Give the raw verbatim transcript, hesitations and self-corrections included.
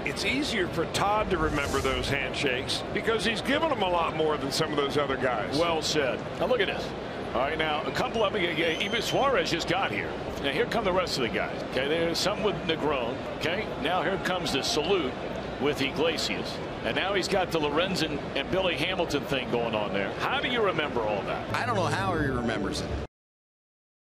it's easier for Todd to remember those handshakes because he's given them a lot more than some of those other guys. Well said. Now look at this. All right, now a couple of them, even Suarez just got here. Now here come the rest of the guys. Okay, there's some with Negron. Okay, now here comes the salute with Iglesias. And now he's got the Lorenzen and Billy Hamilton thing going on there. How do you remember all that? I don't know how he remembers it.